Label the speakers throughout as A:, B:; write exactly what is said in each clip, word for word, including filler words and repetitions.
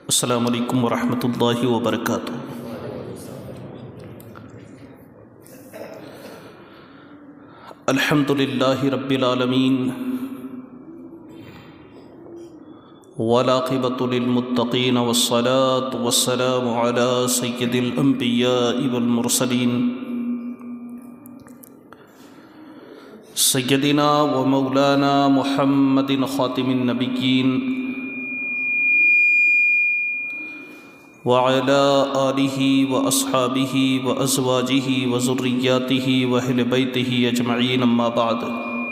A: السلام علیکم ورحمۃ اللہ وبرکاتہ۔ الحمد للہ رب العالمین والعاقبۃ للمتقین والصلاة والسلام علی سید الانبیاء والمرسلین سیدنا و مولانا محمد خاتم النبیین وعلى آلہ واصحابہ وازواجہ وذریاتہ واہل بیتہ اجمعین، اما بعد۔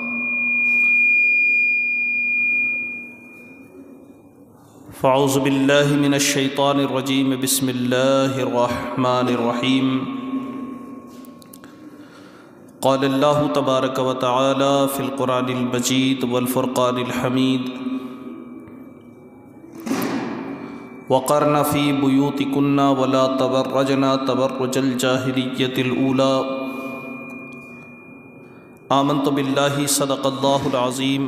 A: فاعوذ باللہ من الشیطان الرجیم، بسم اللہ الرحمن الرحیم۔ قال اللہ تبارک و تعالی فی القرآن المجید والفرقان الحمید، وقرن فی بیوتکن ولا تبرجن تبرج الجاہلیۃ الاولی۔ آمنت باللہ صدق اللہ العظیم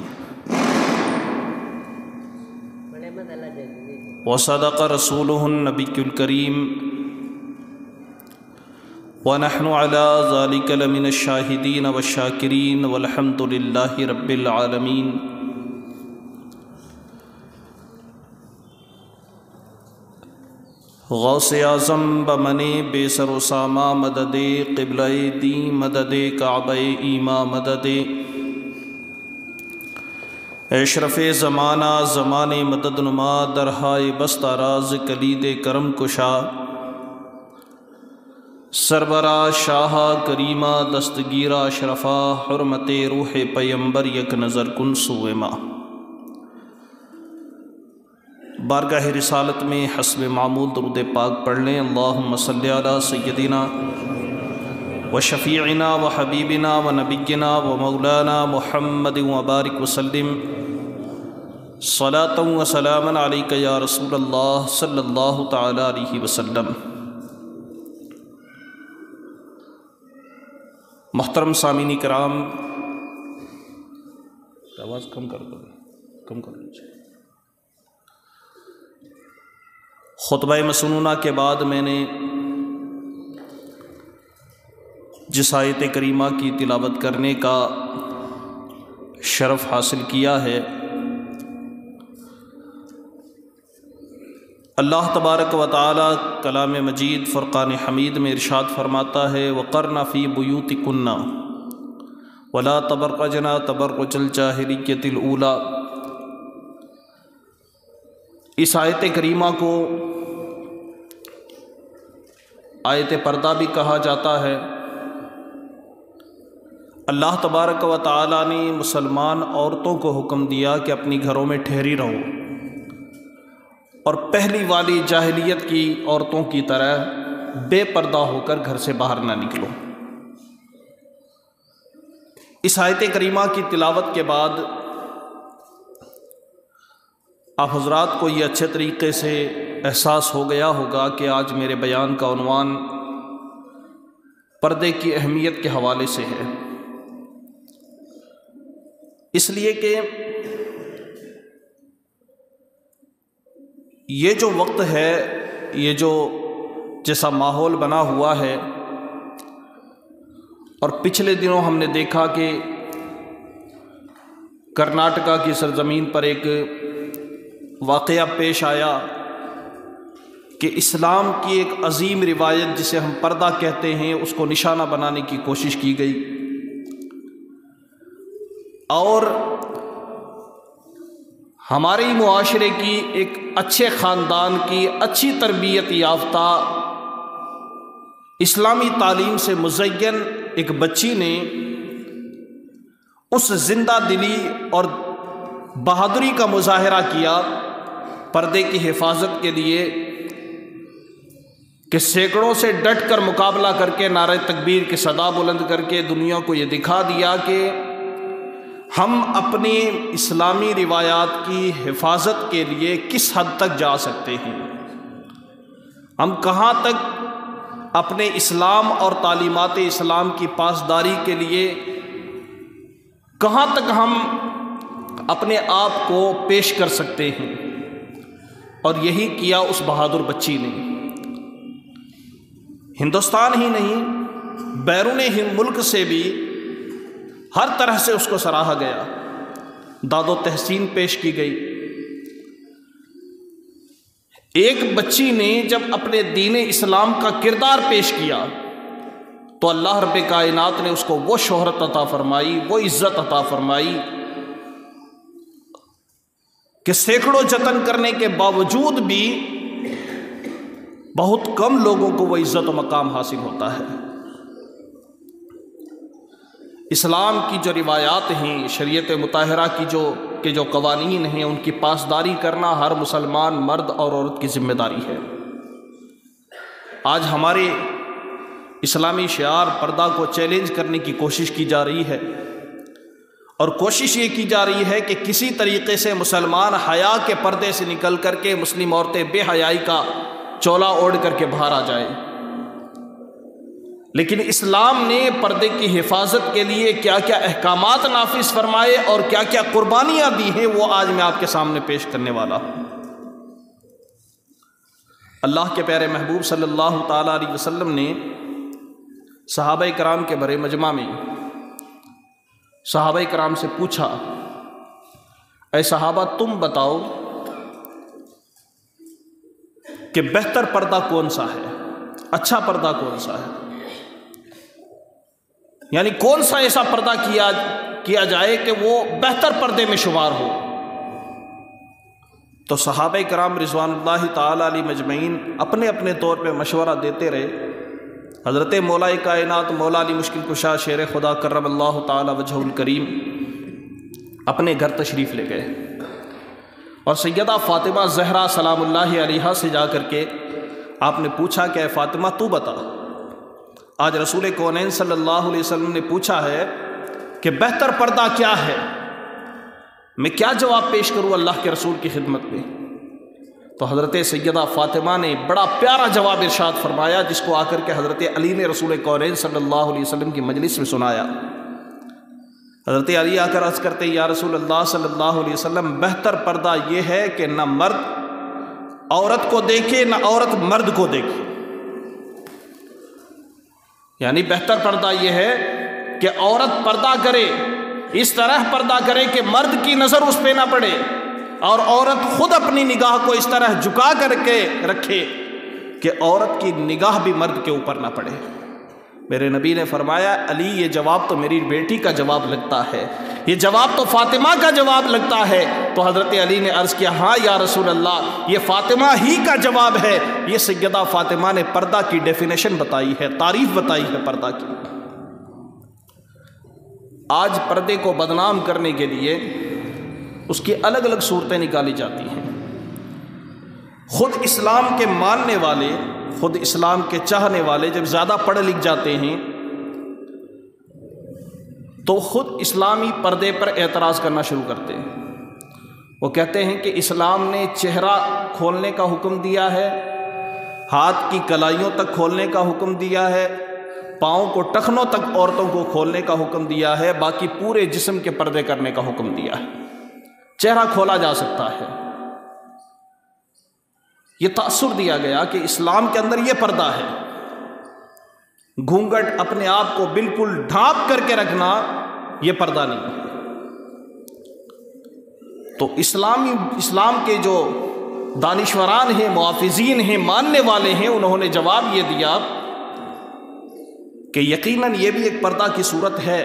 A: وصدق رسولہ النبی الکریم، ونحن علی ذلک لمن الشاہدین والشاکرین، والحمد للہ رب العالمین۔ غوث اعظم بمن بے سر و سامہ مدد قبلہ دین، مدد کعبہ ایماں مدد اشرف زمانہ زمان مدد نما، درہائے بستہ راز کلید کرم کشا، سربراہ شاہ کریمہ دستگیرہ اشرفا، حرمت روح پیمبر یک نظر کن سوئے ماں۔ بارگاہ رسالت میں حسب معمول درود پاک پڑھ لیں۔ اللہم صلی علی سیدنا و شفیعنا و حبیبنا و نبینا و مولانا محمد وبارک وسلم، صلاۃ و سلاما علیک یا رسول اللہ صلی اللہ تعالی علیہ وسلم۔ محترم سامعین کرام، آواز کم کر دو، کم کر لیجیے۔ خطبہ مسنونہ کے بعد میں نے جس آیت کریمہ کی تلاوت کرنے کا شرف حاصل کیا ہے، اللہ تبارک و تعالی کلام مجید فرقان حمید میں ارشاد فرماتا ہے، وَقَرْنَ فِي بُيُوتِكُنَّ وَلَا تَبَرَّجْنَ تَبَرُّجَ الْجَاهِلِيَّةِ الْأُولَىٰ۔ اس آیت کریمہ کو آیت پردہ بھی کہا جاتا ہے۔ اللہ تبارک و تعالی نے مسلمان عورتوں کو حکم دیا کہ اپنی گھروں میں ٹھہری رہو، اور پہلی والی جاہلیت کی عورتوں کی طرح بے پردہ ہو کر گھر سے باہر نہ نکلو۔ اس آیت کریمہ کی تلاوت کے بعد آپ حضرات کو یہ اچھے طریقے سے احساس ہو گیا ہوگا کہ آج میرے بیان کا عنوان پردے کی اہمیت کے حوالے سے ہے، اس لیے کہ یہ جو وقت ہے، یہ جو جیسا ماحول بنا ہوا ہے، اور پچھلے دنوں ہم نے دیکھا کہ کرناٹکا کی سرزمین پر ایک واقعہ پیش آیا کہ اسلام کی ایک عظیم روایت جسے ہم پردہ کہتے ہیں، اس کو نشانہ بنانے کی کوشش کی گئی، اور ہمارے معاشرے کی ایک اچھے خاندان کی اچھی تربیت یافتہ اسلامی تعلیم سے مزین ایک بچی نے اس زندہ دلی اور بہادری کا مظاہرہ کیا پردے کی حفاظت کے لیے کہ سینکڑوں سے ڈٹ کر مقابلہ کر کے نعرہ تکبیر کی صدا بلند کر کے دنیا کو یہ دکھا دیا کہ ہم اپنی اسلامی روایات کی حفاظت کے لیے کس حد تک جا سکتے ہیں، ہم کہاں تک اپنے اسلام اور تعلیمات اسلام کی پاسداری کے لیے کہاں تک ہم اپنے آپ کو پیش کر سکتے ہیں۔ اور یہی کیا اس بہادر بچی نے۔ ہندوستان ہی نہیں، بیرون ملک سے بھی ہر طرح سے اس کو سراہا گیا، داد و تحسین پیش کی گئی۔ ایک بچی نے جب اپنے دین اسلام کا کردار پیش کیا تو اللہ رب کائنات نے اس کو وہ شہرت عطا فرمائی، وہ عزت عطا فرمائی کہ سینکڑوں جتن کرنے کے باوجود بھی بہت کم لوگوں کو وہ عزت و مقام حاصل ہوتا ہے۔ اسلام کی جو روایات ہیں، شریعت مطہرہ کی جو کہ جو قوانین ہیں، ان کی پاسداری کرنا ہر مسلمان مرد اور عورت کی ذمہ داری ہے۔ آج ہمارے اسلامی شعار پردہ کو چیلنج کرنے کی کوشش کی جا رہی ہے، اور کوشش یہ کی جا رہی ہے کہ کسی طریقے سے مسلمان حیا کے پردے سے نکل کر کے مسلم عورتیں بے حیائی کا چولا اوڑھ کر کے باہر آ جائیں۔ لیکن اسلام نے پردے کی حفاظت کے لیے کیا کیا احکامات نافذ فرمائے اور کیا کیا قربانیاں دی ہیں، وہ آج میں آپ کے سامنے پیش کرنے والا ہوں۔ اللہ کے پیارے محبوب صلی اللہ تعالیٰ علیہ وسلم نے صحابہ کرام کے بڑے مجمع میں صحابہ کرام سے پوچھا، اے صحابہ تم بتاؤ کہ بہتر پردہ کون سا ہے، اچھا پردہ کون سا ہے، یعنی کون سا ایسا پردہ کیا کیا جائے کہ وہ بہتر پردے میں شمار ہو۔ تو صحابہ کرام رضوان اللہ تعالی علیہ مجمعین اپنے اپنے طور پہ مشورہ دیتے رہے۔ حضرت مولا کائنات مولا علی مشکل کشا شیر خدا کرم اللہ تعالی وجہ الکریم اپنے گھر تشریف لے گئے، اور سیدہ فاطمہ زہرا سلام اللہ علیہا سے جا کر کے آپ نے پوچھا کہ اے فاطمہ تو بتا، آج رسول کونین صلی اللہ علیہ وسلم نے پوچھا ہے کہ بہتر پردہ کیا ہے، میں کیا جواب پیش کروں اللہ کے رسول کی خدمت میں؟ تو حضرت سیدہ فاطمہ نے بڑا پیارا جواب ارشاد فرمایا، جس کو آ کر کے حضرت علی نے رسول کونین صلی اللہ علیہ وسلم کی مجلس میں سنایا۔ حضرت علی آ کر عرض کرتے یا رسول اللہ صلی اللہ علیہ وسلم، بہتر پردہ یہ ہے کہ نہ مرد عورت کو دیکھے نہ عورت مرد کو دیکھے، یعنی بہتر پردہ یہ ہے کہ عورت پردہ کرے، اس طرح پردہ کرے کہ مرد کی نظر اس پہ نہ پڑے، اور عورت خود اپنی نگاہ کو اس طرح جھکا کر کے رکھے کہ عورت کی نگاہ بھی مرد کے اوپر نہ پڑے۔ میرے نبی نے فرمایا علی یہ جواب تو میری بیٹی کا جواب لگتا ہے، یہ جواب تو فاطمہ کا جواب لگتا ہے۔ تو حضرت علی نے عرض کیا ہاں یا رسول اللہ، یہ فاطمہ ہی کا جواب ہے، یہ سیدہ فاطمہ نے پردہ کی ڈیفینیشن بتائی ہے، تعریف بتائی ہے پردہ کی۔ آج پردے کو بدنام کرنے کے لیے اس کی الگ الگ صورتیں نکالی جاتی ہیں۔ خود اسلام کے ماننے والے، خود اسلام کے چاہنے والے جب زیادہ پڑھ لکھ جاتے ہیں تو خود اسلامی پردے پر اعتراض کرنا شروع کرتے ہیں۔ وہ کہتے ہیں کہ اسلام نے چہرہ کھولنے کا حکم دیا ہے، ہاتھ کی کلائیوں تک کھولنے کا حکم دیا ہے، پاؤں کو ٹخنوں تک عورتوں کو کھولنے کا حکم دیا ہے، باقی پورے جسم کے پردے کرنے کا حکم دیا ہے، چہرہ کھولا جا سکتا ہے۔ یہ تاثر دیا گیا کہ اسلام کے اندر یہ پردہ ہے، گھونگھٹ اپنے آپ کو بالکل ڈھانپ کر کے رکھنا یہ پردہ نہیں۔ تو اسلامی اسلام کے جو دانشوران ہیں، محافظین ہیں، ماننے والے ہیں، انہوں نے جواب یہ دیا کہ یقیناً یہ بھی ایک پردہ کی صورت ہے،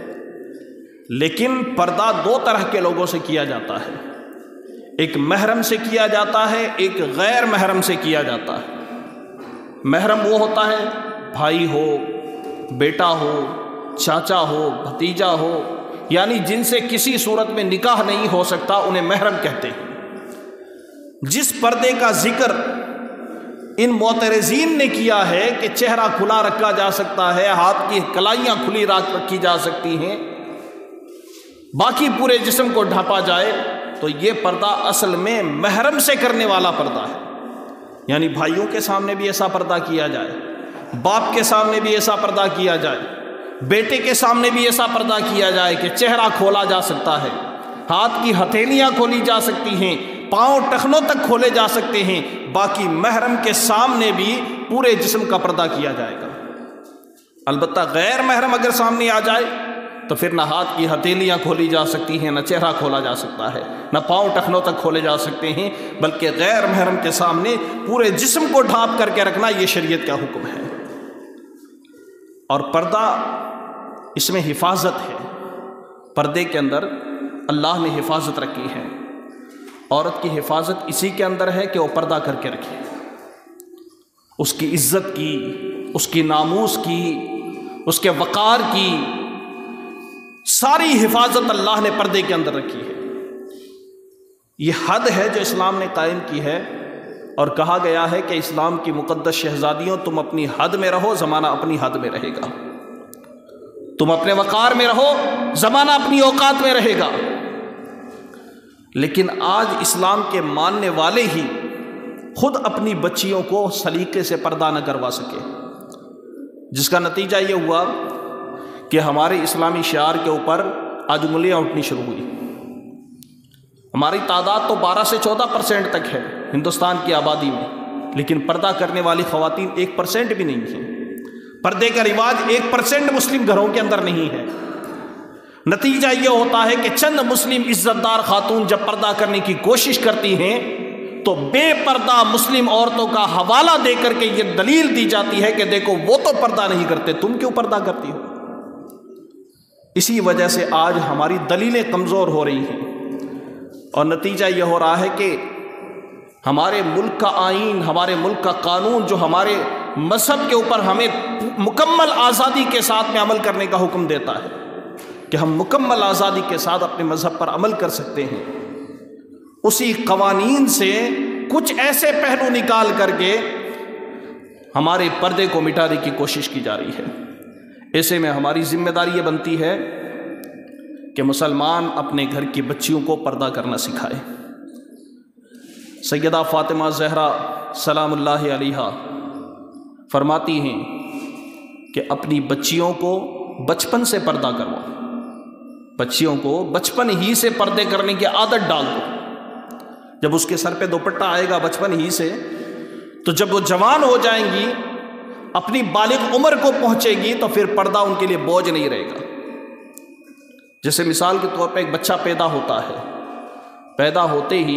A: لیکن پردہ دو طرح کے لوگوں سے کیا جاتا ہے، ایک محرم سے کیا جاتا ہے، ایک غیر محرم سے کیا جاتا ہے۔ محرم وہ ہوتا ہے بھائی ہو، بیٹا ہو، چاچا ہو، بھتیجا ہو، یعنی جن سے کسی صورت میں نکاح نہیں ہو سکتا انہیں محرم کہتے ہیں۔ جس پردے کا ذکر ان معترضین نے کیا ہے کہ چہرہ کھلا رکھا جا سکتا ہے، ہاتھ کی کلائیاں کھلی رکھی جا سکتی ہیں، باقی پورے جسم کو ڈھانپا جائے، تو یہ پردہ اصل میں محرم سے کرنے والا پردہ ہے۔ یعنی بھائیوں کے سامنے بھی ایسا پردہ کیا جائے، باپ کے سامنے بھی ایسا پردہ کیا جائے، بیٹے کے سامنے بھی ایسا پردہ کیا جائے کہ چہرہ کھولا جا سکتا ہے، ہاتھ کی ہتھیلیاں کھولی جا سکتی ہیں، پاؤں ٹخنوں تک کھولے جا سکتے ہیں، باقی محرم کے سامنے بھی پورے جسم کا پردہ کیا جائے گا۔ البتہ غیر محرم اگر سامنے آ جائے تو پھر نہ ہاتھ کی ہتھیلیاں کھولی جا سکتی ہیں، نہ چہرہ کھولا جا سکتا ہے، نہ پاؤں ٹخنوں تک کھولے جا سکتے ہیں، بلکہ غیر محرم کے سامنے پورے جسم کو ڈھانپ کر کے رکھنا یہ شریعت کا حکم ہے۔ اور پردہ اس میں حفاظت ہے، پردے کے اندر اللہ نے حفاظت رکھی ہے۔ عورت کی حفاظت اسی کے اندر ہے کہ وہ پردہ کر کے رکھے، اس کی عزت کی، اس کی ناموس کی، اس کے وقار کی ساری حفاظت اللہ نے پردے کے اندر رکھی ہے۔ یہ حد ہے جو اسلام نے قائم کی ہے، اور کہا گیا ہے کہ اسلام کی مقدس شہزادیوں تم اپنی حد میں رہو، زمانہ اپنی حد میں رہے گا، تم اپنے وقار میں رہو، زمانہ اپنی اوقات میں رہے گا۔ لیکن آج اسلام کے ماننے والے ہی خود اپنی بچیوں کو سلیقے سے پردہ نہ کروا سکے، جس کا نتیجہ یہ ہوا کہ ہمارے اسلامی شعار کے اوپر آج انگلیاں اٹھنی شروع ہوئی۔ ہماری تعداد تو بارہ سے چودہ پرسنٹ تک ہے ہندوستان کی آبادی میں، لیکن پردہ کرنے والی خواتین ایک پرسنٹ بھی نہیں ہیں۔ پردے کا رواج ایک پرسنٹ مسلم گھروں کے اندر نہیں ہے۔ نتیجہ یہ ہوتا ہے کہ چند مسلم عزت دار خاتون جب پردہ کرنے کی کوشش کرتی ہیں تو بے پردہ مسلم عورتوں کا حوالہ دے کر کے یہ دلیل دی جاتی ہے کہ دیکھو وہ تو پردہ نہیں کرتے، تم کیوں پردہ کرتی ہو؟ اسی وجہ سے آج ہماری دلیلیں کمزور ہو رہی ہیں، اور نتیجہ یہ ہو رہا ہے کہ ہمارے ملک کا آئین، ہمارے ملک کا قانون جو ہمارے مذہب کے اوپر ہمیں مکمل آزادی کے ساتھ میں عمل کرنے کا حکم دیتا ہے کہ ہم مکمل آزادی کے ساتھ اپنے مذہب پر عمل کر سکتے ہیں، اسی قوانین سے کچھ ایسے پہلو نکال کر کے ہمارے پردے کو مٹانے کی کوشش کی جا رہی ہے۔ ایسے میں ہماری ذمہ داری یہ بنتی ہے کہ مسلمان اپنے گھر کی بچیوں کو پردہ کرنا سکھائے۔ سیدہ فاطمہ زہرا سلام اللہ علیہا فرماتی ہیں کہ اپنی بچیوں کو بچپن سے پردہ کرواؤ، بچیوں کو بچپن ہی سے پردے کرنے کی عادت ڈال دو۔ جب اس کے سر پہ دوپٹہ آئے گا بچپن ہی سے، تو جب وہ جوان ہو جائیں گی، اپنی بالغ عمر کو پہنچے گی، تو پھر پردہ ان کے لیے بوجھ نہیں رہے گا۔ جیسے مثال کے طور پہ ایک بچہ پیدا ہوتا ہے، پیدا ہوتے ہی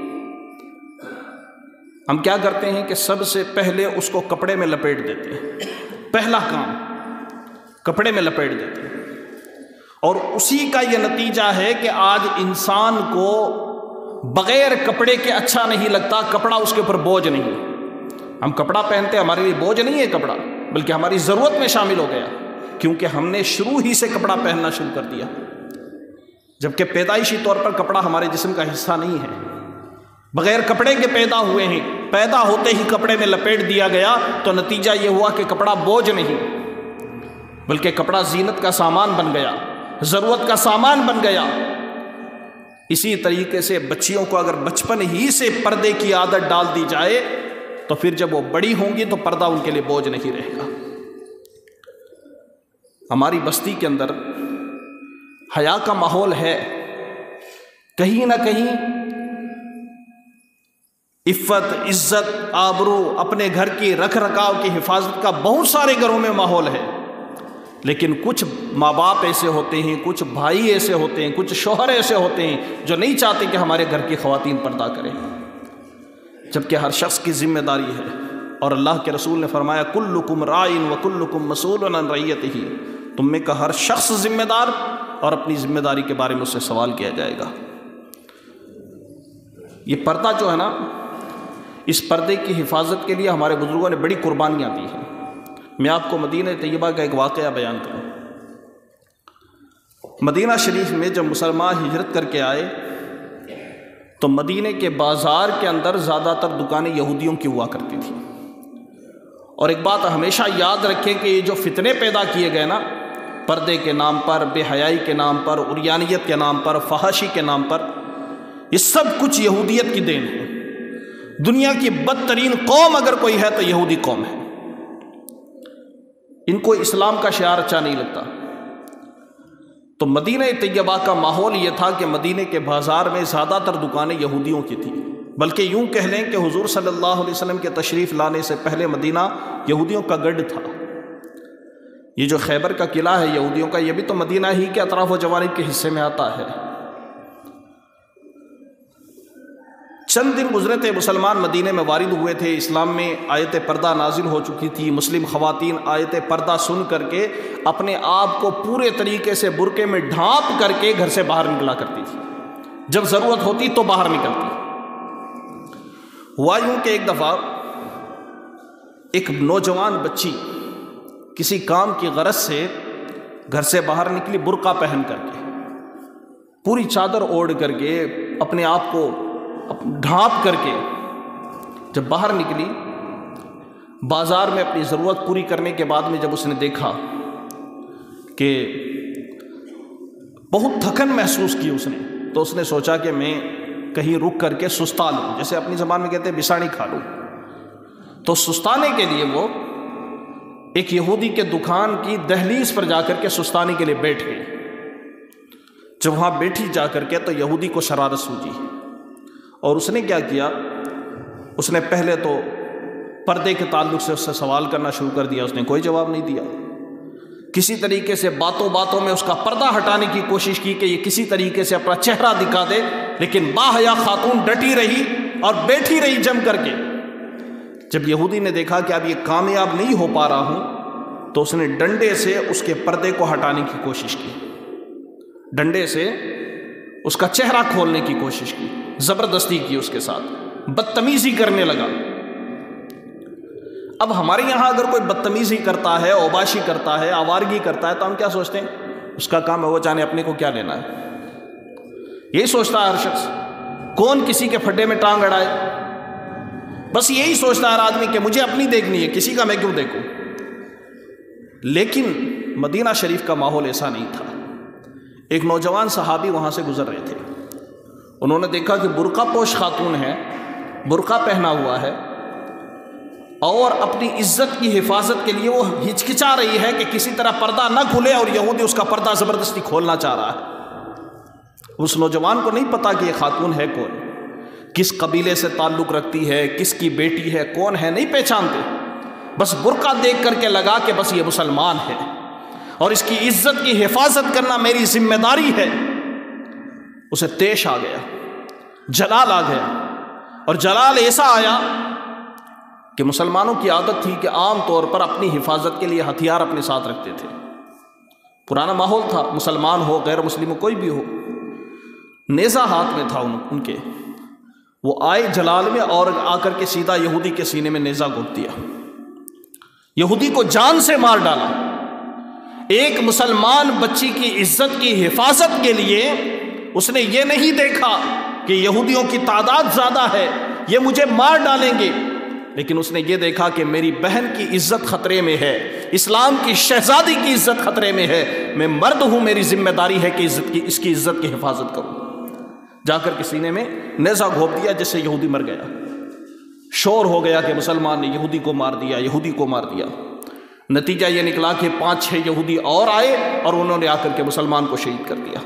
A: ہم کیا کرتے ہیں کہ سب سے پہلے اس کو کپڑے میں لپیٹ دیتے ہیں، پہلا کام کپڑے میں لپیٹ دیتے ہیں، اور اسی کا یہ نتیجہ ہے کہ آج انسان کو بغیر کپڑے کے اچھا نہیں لگتا، کپڑا اس کے اوپر بوجھ نہیں۔ ہم کپڑا پہنتے ہمارے لیے بوجھ نہیں ہے کپڑا، بلکہ ہماری ضرورت میں شامل ہو گیا، کیونکہ ہم نے شروع ہی سے کپڑا پہننا شروع کر دیا، جبکہ پیدائشی طور پر کپڑا ہمارے جسم کا حصہ نہیں ہے، بغیر کپڑے کے پیدا ہوئے ہیں، پیدا ہوتے ہی کپڑے میں لپیٹ دیا گیا، تو نتیجہ یہ ہوا کہ کپڑا بوجھ نہیں بلکہ کپڑا زینت کا سامان بن گیا، ضرورت کا سامان بن گیا۔ اسی طریقے سے بچیوں کو اگر بچپن ہی سے پردے کی عادت ڈال دی جائے تو پھر جب وہ بڑی ہوں گی تو پردہ ان کے لیے بوجھ نہیں رہے گا۔ ہماری بستی کے اندر حیا کا ماحول ہے، کہیں نہ کہیں عفت، عزت، آبرو، اپنے گھر کی رکھ رکھاؤ کی حفاظت کا بہت سارے گھروں میں ماحول ہے، لیکن کچھ ماں باپ ایسے ہوتے ہیں، کچھ بھائی ایسے ہوتے ہیں، کچھ شوہر ایسے ہوتے ہیں جو نہیں چاہتے کہ ہمارے گھر کی خواتین پردہ کریں، جبکہ ہر شخص کی ذمہ داری ہے، اور اللہ کے رسول نے فرمایا کلکم راعٍ وکلکم مسئول عن رعیتہ، تم میں کا ہر شخص ذمہ دار اور اپنی ذمہ داری کے بارے میں اس سے سوال کیا جائے گا۔ یہ پردہ جو ہے نا، اس پردے کی حفاظت کے لیے ہمارے بزرگوں نے بڑی قربانیاں دی ہیں۔ میں آپ کو مدینہ طیبہ کا ایک واقعہ بیان کروں۔ مدینہ شریف میں جب مسلمان ہجرت کر کے آئے تو مدینہ کے بازار کے اندر زیادہ تر دکانیں یہودیوں کی ہوا کرتی تھیں، اور ایک بات ہمیشہ یاد رکھیں کہ یہ جو فتنے پیدا کیے گئے نا، پردے کے نام پر، بے حیائی کے نام پر، عریانیت کے نام پر، فحاشی کے نام پر، یہ سب کچھ یہودیت کی دین ہے۔ دنیا کی بدترین قوم اگر کوئی ہے تو یہودی قوم ہے، ان کو اسلام کا شعار اچھا نہیں لگتا۔ تو مدینہ طیبہ کا ماحول یہ تھا کہ مدینہ کے بازار میں زیادہ تر دکانیں یہودیوں کی تھیں، بلکہ یوں کہہ لیں کہ حضور صلی اللہ علیہ وسلم کے تشریف لانے سے پہلے مدینہ یہودیوں کا گڑھ تھا۔ یہ جو خیبر کا قلعہ ہے یہودیوں کا، یہ بھی تو مدینہ ہی کے اطراف و جوانب کے حصے میں آتا ہے۔ چند دن گزرے تھے، مسلمان مدینے میں وارد ہوئے تھے، اسلام میں آیت پردہ نازل ہو چکی تھی۔ مسلم خواتین آیت پردہ سن کر کے اپنے آپ کو پورے طریقے سے برقعے میں ڈھانپ کر کے گھر سے باہر نکلا کرتی تھی، جب ضرورت ہوتی تو باہر نکلتی۔ ہوا یوں کہ ایک دفعہ ایک نوجوان بچی کسی کام کی غرض سے گھر سے باہر نکلی، برقع پہن کر کے، پوری چادر اوڑھ کر کے، اپنے آپ کو ڈھانپ کر کے جب باہر نکلی، بازار میں اپنی ضرورت پوری کرنے کے بعد میں جب اس نے دیکھا کہ بہت تھکن محسوس کی اس نے، تو اس نے سوچا کہ میں کہیں رک کر کے سستا لوں، جیسے اپنی زبان میں کہتے ہیں بساڑی کھا لوں۔ تو سستانے کے لیے وہ ایک یہودی کے دکان کی دہلیز پر جا کر کے سستانے کے لیے بیٹھ گئی۔ جب وہاں بیٹھی جا کر کے تو یہودی کو شرارت سوجی، اور اس نے کیا کیا، اس نے پہلے تو پردے کے تعلق سے اس سے سوال کرنا شروع کر دیا، اس نے کوئی جواب نہیں دیا۔ کسی طریقے سے باتوں باتوں میں اس کا پردہ ہٹانے کی کوشش کی کہ یہ کسی طریقے سے اپنا چہرہ دکھا دے، لیکن باحیا خاتون ڈٹی رہی اور بیٹھی رہی جم کر کے۔ جب یہودی نے دیکھا کہ اب یہ کامیاب نہیں ہو پا رہا ہوں، تو اس نے ڈنڈے سے اس کے پردے کو ہٹانے کی کوشش کی، ڈنڈے سے اس کا چہرہ کھولنے کی کوشش کی، زبردستی کی، اس کے ساتھ بدتمیزی کرنے لگا۔ اب ہمارے یہاں اگر کوئی بدتمیزی کرتا ہے، اوباشی کرتا ہے، آوارگی کرتا ہے، تو ہم کیا سوچتے ہیں؟ اس کا کام ہے، وہ جانے، اپنے کو کیا لینا ہے۔ یہی سوچتا ہے ہر شخص، کون کسی کے پھڈے میں ٹانگ اڑائے، بس یہی سوچتا ہے ہر آدمی کہ مجھے اپنی دیکھنی ہے، کسی کا میں کیوں دیکھوں۔ لیکن مدینہ شریف کا ماحول ایسا نہیں تھا۔ ایک نوجوان صحابی وہاں سے گزر رہے تھے، انہوں نے دیکھا کہ برقع پوش خاتون ہے، برقع پہنا ہوا ہے، اور اپنی عزت کی حفاظت کے لیے وہ ہچکچا رہی ہے کہ کسی طرح پردہ نہ کھلے، اور یہودی اس کا پردہ زبردستی کھولنا چاہ رہا ہے۔ اس نوجوان کو نہیں پتا کہ یہ خاتون ہے کون، کس قبیلے سے تعلق رکھتی ہے، کس کی بیٹی ہے، کون ہے، نہیں پہچانتے، بس برقع دیکھ کر کے لگا کہ بس یہ مسلمان ہے اور اس کی عزت کی حفاظت کرنا میری ذمہ داری ہے۔ اسے تیش آ گیا، جلال آ گیا، اور جلال ایسا آیا کہ مسلمانوں کی عادت تھی کہ عام طور پر اپنی حفاظت کے لیے ہتھیار اپنے ساتھ رکھتے تھے۔ پرانا ماحول تھا، مسلمان ہو غیر مسلم ہو کوئی بھی ہو، نیزہ ہاتھ میں تھا ان, ان کے وہ آئے جلال میں اور آ کر کے سیدھا یہودی کے سینے میں نیزہ گھونپ دیا، یہودی کو جان سے مار ڈالا۔ ایک مسلمان بچی کی عزت کی حفاظت کے لیے اس نے یہ نہیں دیکھا کہ یہودیوں کی تعداد زیادہ ہے، یہ مجھے مار ڈالیں گے، لیکن اس نے یہ دیکھا کہ میری بہن کی عزت خطرے میں ہے، اسلام کی شہزادی کی عزت خطرے میں ہے، میں مرد ہوں، میری ذمہ داری ہے کہ عزت کی اس کی عزت کی حفاظت کروں۔ جا کر کے سینے میں نیزہ گھونپ دیا، جس سے یہودی مر گیا۔ شور ہو گیا کہ مسلمان نے یہودی کو مار دیا، یہودی کو مار دیا۔ نتیجہ یہ نکلا کہ پانچ چھ یہودی اور آئے اور انہوں نے آ کر کے مسلمان کو شہید کر دیا۔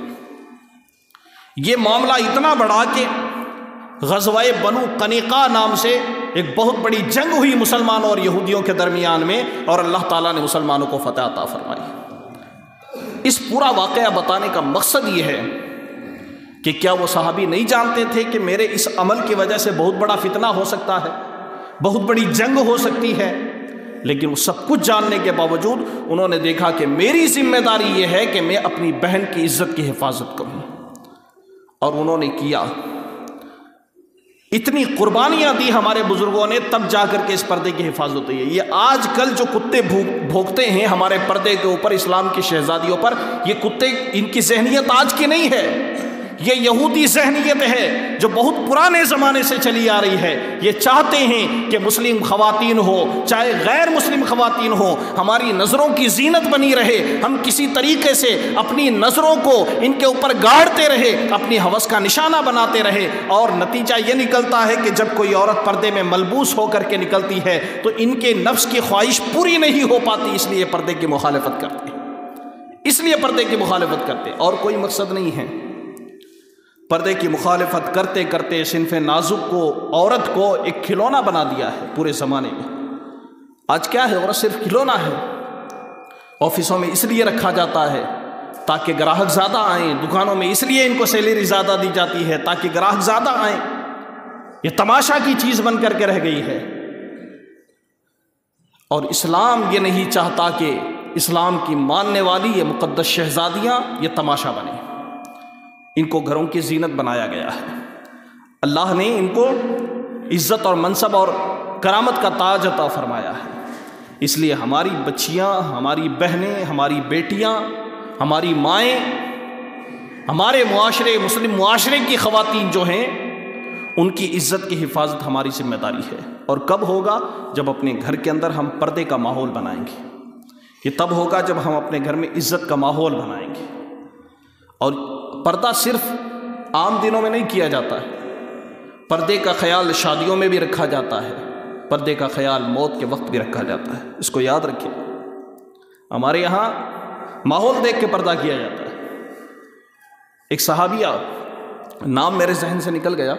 A: یہ معاملہ اتنا بڑا کہ غزوہ بنو قنیقہ نام سے ایک بہت بڑی جنگ ہوئی مسلمانوں اور یہودیوں کے درمیان میں، اور اللہ تعالیٰ نے مسلمانوں کو فتح عطا فرمائی۔ اس پورا واقعہ بتانے کا مقصد یہ ہے کہ کیا وہ صحابی نہیں جانتے تھے کہ میرے اس عمل کی وجہ سے بہت بڑا فتنہ ہو سکتا ہے، بہت بڑی جنگ ہو سکتی ہے؟ لیکن وہ سب کچھ جاننے کے باوجود انہوں نے دیکھا کہ میری ذمہ داری یہ ہے کہ میں اپنی بہن کی عزت کی حفاظت کروں، اور انہوں نے کیا۔ اتنی قربانیاں دی ہمارے بزرگوں نے، تب جا کر کے اس پردے کی حفاظت ہوئی ہے۔ یہ آج کل جو کتے بھونکتے ہیں ہمارے پردے کے اوپر، اسلام کی شہزادیوں پر، یہ کتے، ان کی ذہنیت آج کی نہیں ہے، یہ یہودی ذہنیت ہے جو بہت پرانے زمانے سے چلی آ رہی ہے۔ یہ چاہتے ہیں کہ مسلم خواتین ہو چاہے غیر مسلم خواتین ہو، ہماری نظروں کی زینت بنی رہے، ہم کسی طریقے سے اپنی نظروں کو ان کے اوپر گاڑتے رہے، اپنی ہوس کا نشانہ بناتے رہے، اور نتیجہ یہ نکلتا ہے کہ جب کوئی عورت پردے میں ملبوس ہو کر کے نکلتی ہے تو ان کے نفس کی خواہش پوری نہیں ہو پاتی، اس لیے پردے کی مخالفت کرتے، اس لیے پردے کی مخالفت کرتے، اور کوئی مقصد نہیں ہے۔ پردے کی مخالفت کرتے کرتے صنف نازک کو، عورت کو ایک کھلونا بنا دیا ہے پورے زمانے میں۔ آج کیا ہے؟ عورت صرف کھلونا ہے۔ آفسوں میں اس لیے رکھا جاتا ہے تاکہ گراہک زیادہ آئیں، دکانوں میں اس لیے ان کو سیلری زیادہ دی جاتی ہے تاکہ گراہک زیادہ آئیں۔ یہ تماشا کی چیز بن کر کے رہ گئی ہے، اور اسلام یہ نہیں چاہتا کہ اسلام کی ماننے والی یہ مقدس شہزادیاں یہ تماشا بنیں۔ ان کو گھروں کی زینت بنایا گیا ہے۔ اللہ نے ان کو عزت اور منصب اور کرامت کا تاج عطا فرمایا ہے۔ اس لیے ہماری بچیاں، ہماری بہنیں، ہماری بیٹیاں، ہماری مائیں، ہمارے معاشرے، مسلم معاشرے کی خواتین جو ہیں، ان کی عزت کی حفاظت ہماری ذمہ داری ہے۔ اور کب ہوگا؟ جب اپنے گھر کے اندر ہم پردے کا ماحول بنائیں گے۔ یہ تب ہوگا جب ہم اپنے گھر میں عزت کا ماحول بنائیں گے۔ اور پردہ صرف عام دنوں میں نہیں کیا جاتا ہے، پردے کا خیال شادیوں میں بھی رکھا جاتا ہے، پردے کا خیال موت کے وقت بھی رکھا جاتا ہے۔ اس کو یاد رکھیں۔ ہمارے یہاں ماحول دیکھ کے پردہ کیا جاتا ہے۔ ایک صحابیہ، نام میرے ذہن سے نکل گیا،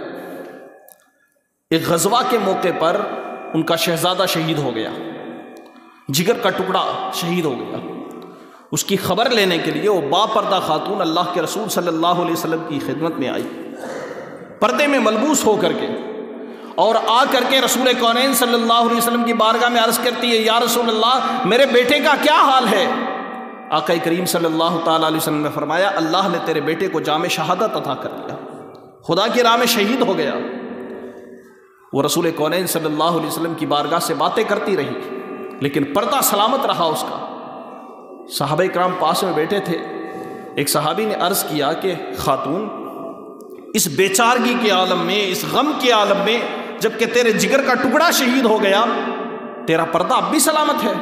A: ایک غزوہ کے موقع پر ان کا شہزادہ شہید ہو گیا، جگر کا ٹکڑا شہید ہو گیا۔ اس کی خبر لینے کے لیے وہ با پردہ خاتون اللہ کے رسول صلی اللہ علیہ وسلم کی خدمت میں آئی، پردے میں ملبوس ہو کر کے، اور آ کر کے رسول کونین صلی اللہ علیہ وسلم کی بارگاہ میں عرض کرتی ہے، یا رسول اللہ میرے بیٹے کا کیا حال ہے؟ آقا کریم صلی اللہ تعالیٰ علیہ وسلم نے فرمایا، اللہ نے تیرے بیٹے کو جام شہادت عطا کر دیا، خدا کی راہ میں شہید ہو گیا۔ وہ رسول کونین صلی اللہ علیہ وسلم کی بارگاہ سے باتیں کرتی رہی، لیکن پردہ سلامت رہا اس کا۔ صحابہ کرام پاس میں بیٹھے تھے، ایک صحابی نے عرض کیا کہ خاتون، اس بیچارگی کے عالم میں، اس غم کے عالم میں، جب کہ تیرے جگر کا ٹکڑا شہید ہو گیا، تیرا پردہ اب بھی سلامت ہے،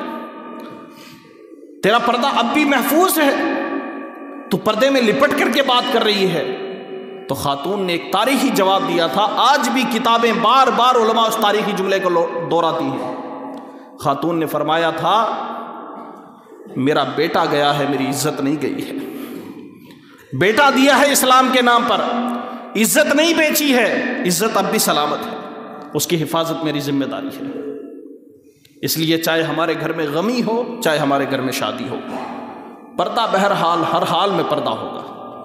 A: تیرا پردہ اب بھی محفوظ ہے، تو پردے میں لپٹ کر کے بات کر رہی ہے۔ تو خاتون نے ایک تاریخی جواب دیا تھا، آج بھی کتابیں بار بار علماء اس تاریخی جملے کو دہراتی ہیں۔ خاتون نے فرمایا تھا، میرا بیٹا گیا ہے، میری عزت نہیں گئی ہے۔ بیٹا دیا ہے اسلام کے نام پر، عزت نہیں بیچی ہے، عزت اب بھی سلامت ہے، اس کی حفاظت میری ذمہ داری ہے۔ اس لیے چاہے ہمارے گھر میں غمی ہو، چاہے ہمارے گھر میں شادی ہو، پردہ بہرحال ہر حال میں پردہ ہوگا،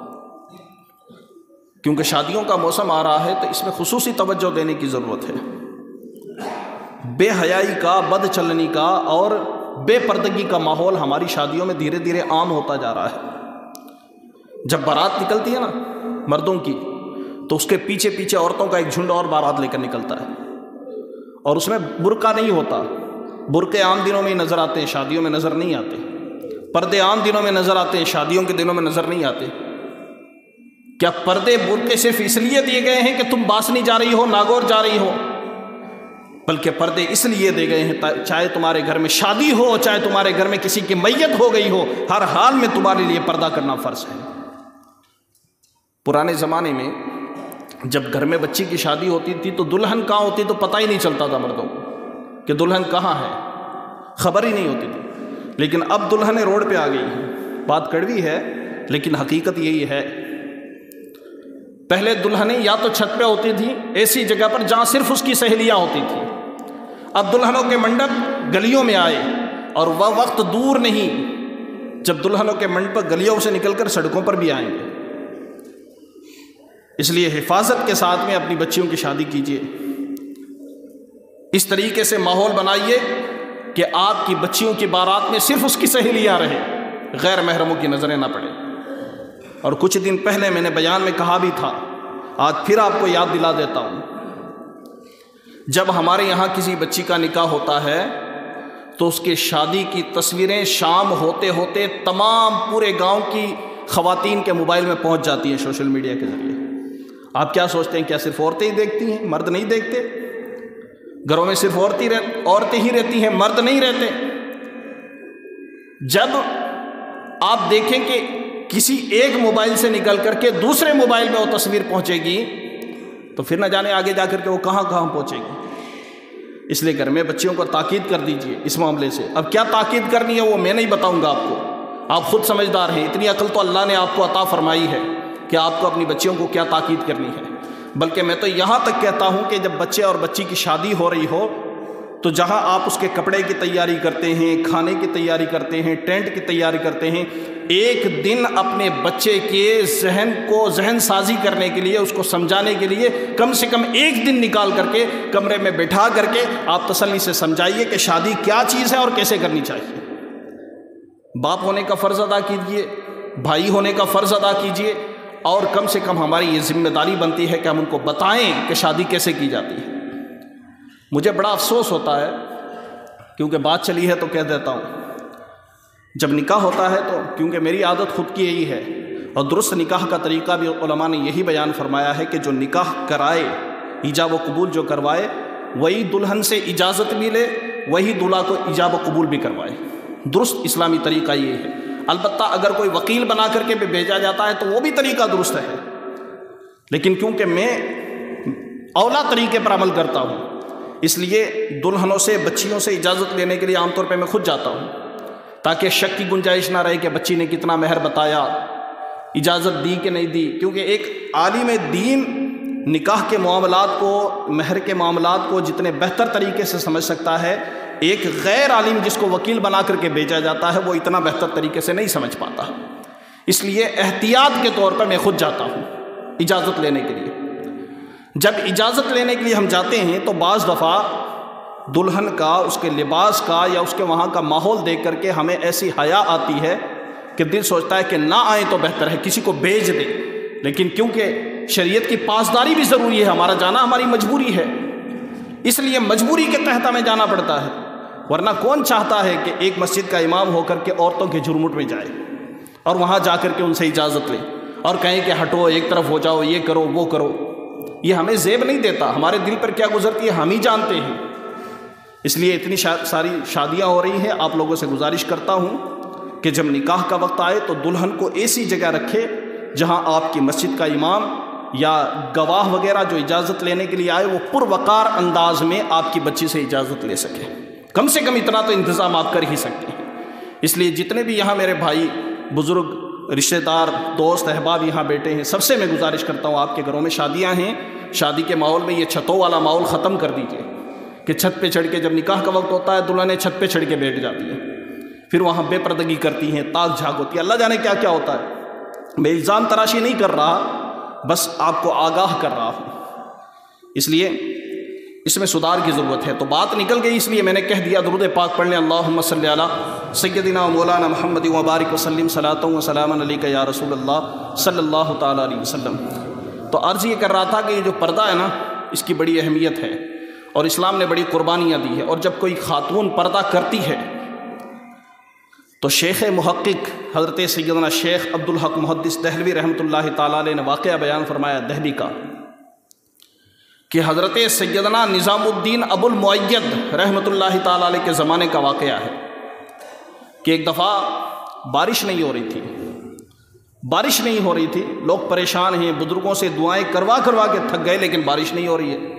A: کیونکہ شادیوں کا موسم آ رہا ہے تو اس میں خصوصی توجہ دینے کی ضرورت ہے۔ بے حیائی کا، بد چلنی کا اور بے پردگی کا ماحول ہماری شادیوں میں دھیرے دھیرے عام ہوتا جا رہا ہے۔ جب بارات نکلتی ہے نا مردوں کی، تو اس کے پیچھے پیچھے عورتوں کا ایک جھنڈ اور بارات لے کر نکلتا ہے، اور اس میں برقع نہیں ہوتا۔ برقعے عام دنوں میں نظر آتے ہیں، شادیوں میں نظر نہیں آتے۔ پردے عام دنوں میں نظر آتے ہیں، شادیوں کے دنوں میں نظر نہیں آتے۔ کیا پردے برقعے صرف اس لیے دیے گئے ہیں کہ تم باسنی جا رہی ہو، ناگور جا رہی ہو؟ بلکہ پردے اس لیے دے گئے ہیں چاہے تمہارے گھر میں شادی ہو، چاہے تمہارے گھر میں کسی کی میت ہو گئی ہو، ہر حال میں تمہارے لیے پردہ کرنا فرض ہے۔ پرانے زمانے میں جب گھر میں بچی کی شادی ہوتی تھی تو دلہن کہاں ہوتی تو پتہ ہی نہیں چلتا تھا مردوں کو کہ دلہن کہاں ہے، خبر ہی نہیں ہوتی تھی۔ لیکن اب دلہنیں روڈ پہ آ گئی ہیں۔ بات کڑوی ہے لیکن حقیقت یہی ہے۔ پہلے دلہنیں یا تو چھت پہ ہوتی تھیں، ایسی جگہ پر جہاں صرف اس کی سہیلیاں ہوتی تھیں۔ اب دلہنوں کے منڈپ گلیوں میں آئے، اور وہ وقت دور نہیں جب دلہنوں کے منڈپ گلیوں سے نکل کر سڑکوں پر بھی آئیں گے۔ اس لیے حفاظت کے ساتھ میں اپنی بچیوں کی شادی کیجیے، اس طریقے سے ماحول بنائیے کہ آپ کی بچیوں کی بارات میں صرف اس کی سہیلیاں رہیں، غیر محرموں کی نظریں نہ پڑیں۔ اور کچھ دن پہلے میں نے بیان میں کہا بھی تھا، آج پھر آپ کو یاد دلا دیتا ہوں، جب ہمارے یہاں کسی بچی کا نکاح ہوتا ہے تو اس کے شادی کی تصویریں شام ہوتے ہوتے تمام پورے گاؤں کی خواتین کے موبائل میں پہنچ جاتی ہیں سوشل میڈیا کے ذریعے۔ آپ کیا سوچتے ہیں، کیا صرف عورتیں ہی دیکھتی ہیں، مرد نہیں دیکھتے؟ گھروں میں صرف عورتیں عورتیں ہی رہتی ہیں، مرد نہیں رہتے؟ جب آپ دیکھیں کہ کسی ایک موبائل سے نکل کر کے دوسرے موبائل میں وہ تصویر پہنچے گی تو پھر نہ جانے آگے جا کر کے وہ کہاں کہاں پہنچے گی۔ اس لیے گھر میں بچیوں کو تاکید کر دیجئے اس معاملے سے۔ اب کیا تاکید کرنی ہے وہ میں نہیں بتاؤں گا آپ کو، آپ خود سمجھدار ہیں، اتنی عقل تو اللہ نے آپ کو عطا فرمائی ہے کہ آپ کو اپنی بچیوں کو کیا تاکید کرنی ہے، بلکہ میں تو یہاں تک کہتا ہوں کہ جب بچے اور بچی کی شادی ہو رہی ہو تو جہاں آپ اس کے کپڑے کی تیاری کرتے ہیں، کھانے کی تیاری کرتے ہیں، ٹینٹ کی تیاری کرتے ہیں، ایک دن اپنے بچے کے ذہن کو ذہن سازی کرنے کے لیے، اس کو سمجھانے کے لیے کم سے کم ایک دن نکال کر کے کمرے میں بٹھا کر کے آپ تسلی سے سمجھائیے کہ شادی کیا چیز ہے اور کیسے کرنی چاہیے۔ باپ ہونے کا فرض ادا کیجیے، بھائی ہونے کا فرض ادا کیجیے، اور کم سے کم ہماری یہ ذمہ داری بنتی ہے کہ ہم ان کو بتائیں کہ شادی کیسے کی جاتی ہے۔ مجھے بڑا افسوس ہوتا ہے، کیونکہ بات چلی ہے تو کہہ دیتا ہوں، جب نکاح ہوتا ہے تو کیونکہ میری عادت خود کی یہی ہے، اور درست نکاح کا طریقہ بھی علماء نے یہی بیان فرمایا ہے کہ جو نکاح کرائے، ایجاب و قبول جو کروائے، وہی دلہن سے اجازت بھی لے، وہی دلہا کو ایجاب و قبول بھی کروائے۔ درست اسلامی طریقہ یہ ہے۔ البتہ اگر کوئی وکیل بنا کر کے بھی بھیجا جاتا ہے تو وہ بھی طریقہ درست ہے، لیکن کیونکہ میں اولا طریقے پر عمل کرتا ہوں، اس لیے دلہنوں سے، بچیوں سے اجازت لینے کے لیے عام طور پہ میں خود جاتا ہوں، تاکہ شک کی گنجائش نہ رہے کہ بچی نے کتنا مہر بتایا، اجازت دی کہ نہیں دی، کیونکہ ایک عالم دین نکاح کے معاملات کو، مہر کے معاملات کو جتنے بہتر طریقے سے سمجھ سکتا ہے، ایک غیر عالم جس کو وکیل بنا کر کے بھیجا جاتا ہے وہ اتنا بہتر طریقے سے نہیں سمجھ پاتا۔ اس لیے احتیاط کے طور پر میں خود جاتا ہوں اجازت لینے کے لیے۔ جب اجازت لینے کے لیے ہم جاتے ہیں تو بعض دفعہ دلہن کا، اس کے لباس کا یا اس کے وہاں کا ماحول دیکھ کر کے ہمیں ایسی حیا آتی ہے کہ دل سوچتا ہے کہ نہ آئیں تو بہتر ہے، کسی کو بھیج دیں، لیکن کیونکہ شریعت کی پاسداری بھی ضروری ہے، ہمارا جانا ہماری مجبوری ہے، اس لیے مجبوری کے تحت ہمیں جانا پڑتا ہے، ورنہ کون چاہتا ہے کہ ایک مسجد کا امام ہو کر کے عورتوں کے جھرمٹ میں جائے اور وہاں جا کر کے ان سے اجازت لے اور کہیں کہ ہٹو، ایک طرف ہو جاؤ، یہ کرو وہ کرو۔ یہ ہمیں زیب نہیں دیتا، ہمارے دل پر کیا گزرتی ہے ہم ہی جانتے ہیں۔ اس لیے اتنی شا ساری شادیاں ہو رہی ہیں، آپ لوگوں سے گزارش کرتا ہوں کہ جب نکاح کا وقت آئے تو دلہن کو ایسی جگہ رکھے جہاں آپ کی مسجد کا امام یا گواہ وغیرہ جو اجازت لینے کے لیے آئے وہ پروقار انداز میں آپ کی بچی سے اجازت لے سکے۔ کم سے کم اتنا تو انتظام آپ کر ہی سکتے ہیں۔ اس لیے جتنے بھی یہاں میرے بھائی، بزرگ، رشتہ دار، دوست، احباب یہاں بیٹھے ہیں، سب سے میں گزارش کرتا ہوں، آپ کے گھروں میں شادیاں ہیں، شادی کے ماحول میں یہ چھتوں والا ماحول ختم کر دیجیے کہ چھت پہ چڑھ کے جب نکاح کا وقت ہوتا ہے دلہنیں چھت پہ چڑھ کے بیٹھ جاتی ہیں، پھر وہاں بے پردگی کرتی ہیں، تاک جھاک ہوتی ہے، اللہ جانے کیا کیا ہوتا ہے۔ میں الزام تراشی نہیں کر رہا، بس آپ کو آگاہ کر رہا ہوں۔ اس لیے اس میں سدھار کی ضرورت ہے۔ تو بات نکل گئی، اس لیے میں نے کہہ دیا درود پاک پڑھ لیں، اللہم صلی علی سیدنا و مولانا محمد وبارک وسلم صلاۃ و سلام علیک یا رسول اللہ صلی اللہ تعالیٰ علیہ وسلم۔ تو عرض یہ کر رہا تھا کہ یہ جو پردہ ہے نا، اس کی بڑی اہمیت ہے اور اسلام نے بڑی قربانیاں دی ہے، اور جب کوئی خاتون پردہ کرتی ہے تو شیخ محقق حضرت سیدنا شیخ عبدالحق محدث دہلوی رحمۃ اللہ تعالیٰ علیہ نے واقعہ بیان فرمایا دہلی کا، کہ حضرت سیدنا نظام الدین ابو المؤید رحمۃ اللہ تعالیٰ علیہ کے زمانے کا واقعہ ہے کہ ایک دفعہ بارش نہیں ہو رہی تھی، بارش نہیں ہو رہی تھی، لوگ پریشان ہیں، بزرگوں سے دعائیں کروا کروا کے تھک گئے، لیکن بارش نہیں ہو رہی ہے۔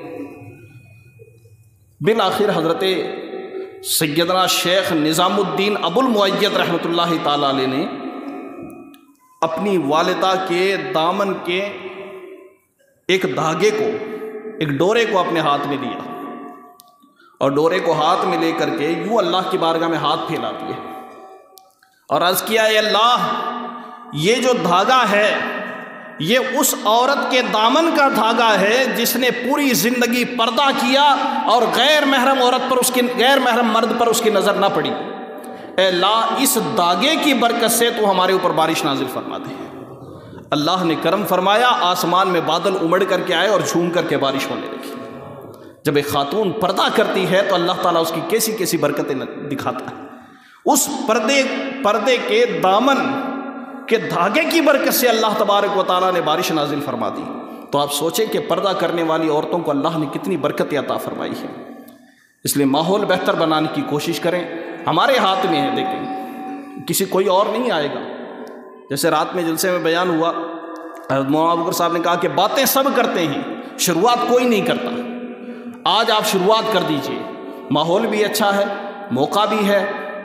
A: بالآخر حضرت سیدنا شیخ نظام الدین ابو المؤید رحمۃ اللہ تعالیٰ علیہ نے اپنی والدہ کے دامن کے ایک دھاگے کو، ایک ڈورے کو اپنے ہاتھ میں لیا اور ڈورے کو ہاتھ میں لے کر کے یوں اللہ کی بارگاہ میں ہاتھ پھیلا دیے اور عرض کیا، اے اللہ، یہ جو دھاگا ہے یہ اس عورت کے دامن کا دھاگا ہے جس نے پوری زندگی پردہ کیا اور غیر محرم عورت پر، اس کی غیر محرم مرد پر اس کی نظر نہ پڑی۔ اے اللہ، اس دھاگے کی برکت سے تو ہمارے اوپر بارش نازل فرما دے۔ اللہ نے کرم فرمایا، آسمان میں بادل امڑ کر کے آئے اور جھوم کر کے بارش ہونے لگی۔ جب ایک خاتون پردہ کرتی ہے تو اللہ تعالیٰ اس کی کیسی کیسی برکتیں دکھاتا ہے۔ اس پردے پردے کے دامن کے دھاگے کی برکت سے اللہ تبارک و تعالیٰ نے بارش نازل فرما دی۔ تو آپ سوچیں کہ پردہ کرنے والی عورتوں کو اللہ نے کتنی برکت عطا فرمائی ہے۔ اس لیے ماحول بہتر بنانے کی کوشش کریں، ہمارے ہاتھ میں ہے، دیکھیں کسی کوئی اور نہیں آئے گا۔ جیسے رات میں جلسے میں بیان ہوا، حضرت مولانا ابوبکر صاحب نے کہا کہ باتیں سب کرتے ہیں، شروعات کوئی نہیں کرتا۔ آج آپ شروعات کر دیجئے، ماحول بھی اچھا ہے، موقع بھی ہے،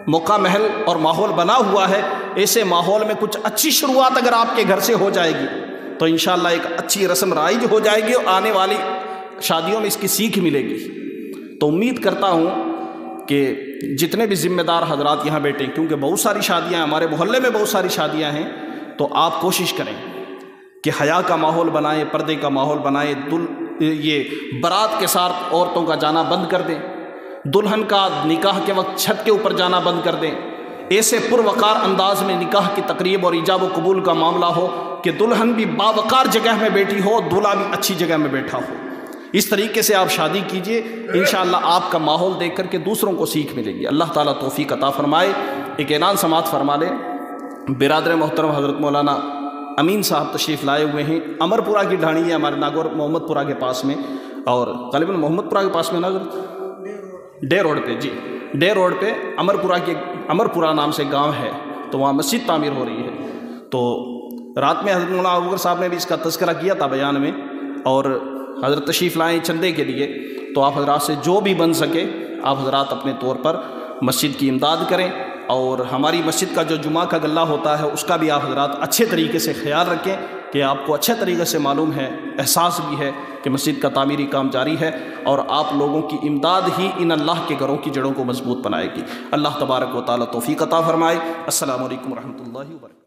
A: موقع محل اور ماحول بنا ہوا ہے، ایسے ماحول میں کچھ اچھی شروعات اگر آپ کے گھر سے ہو جائے گی تو انشاءاللہ ایک اچھی رسم رائج ہو جائے گی اور آنے والی شادیوں میں اس کی سیکھ ملے گی۔ تو امید کرتا ہوں کہ جتنے بھی ذمہ دار حضرات یہاں بیٹھے ہیں، کیونکہ بہت ساری شادیاں ہمارے محلے میں بہت ساری شادیاں ہیں، تو آپ کوشش کریں کہ حیا کا ماحول بنائیں، پردے کا ماحول بنائیں، دل یہ برات کے ساتھ عورتوں کا جانا بند کر دیں، دلہن کا نکاح کے وقت چھت کے اوپر جانا بند کر دیں، ایسے پروقار انداز میں نکاح کی تقریب اور ایجاب و قبول کا معاملہ ہو کہ دلہن بھی باوقار جگہ میں بیٹھی ہو، دولہا بھی اچھی جگہ میں بیٹھا ہو۔ اس طریقے سے آپ شادی کیجئے، انشاءاللہ آپ کا ماحول دیکھ کر کے دوسروں کو سیکھ ملے گی۔ اللہ تعالیٰ توفیق عطا فرمائے۔ ایک اعلان سماعت فرما لیں۔ برادر محترم حضرت مولانا امین صاحب تشریف لائے ہوئے ہیں، امر پورہ کی ڈھانی ہے ہمارے ناگور محمد پورہ کے پاس میں، اور غالباً محمد پورہ کے پاس میں ناگر ڈے روڈ پہ، جی ڈے روڈ پہ امر پورہ کے امر پورہ نام سے گاؤں ہے، تو وہاں مسجد تعمیر ہو رہی ہے۔ تو رات میں حضرت مولانا ابوبکر صاحب نے بھی اس کا تذکرہ کیا تھا بیان میں، اور حضرت تشریف لائیں چندے کے لیے، تو آپ حضرات سے جو بھی بن سکے آپ حضرات اپنے طور پر مسجد کی امداد کریں، اور ہماری مسجد کا جو جمعہ کا گلہ ہوتا ہے اس کا بھی آپ حضرات اچھے طریقے سے خیال رکھیں، کہ آپ کو اچھے طریقے سے معلوم ہے، احساس بھی ہے کہ مسجد کا تعمیری کام جاری ہے، اور آپ لوگوں کی امداد ہی ان اللہ کے گھروں کی جڑوں کو مضبوط بنائے گی۔ اللہ تبارک و تعالیٰ توفیق عطا فرمائے۔ السلام علیکم ورحمۃ اللہ وبرکاتہ۔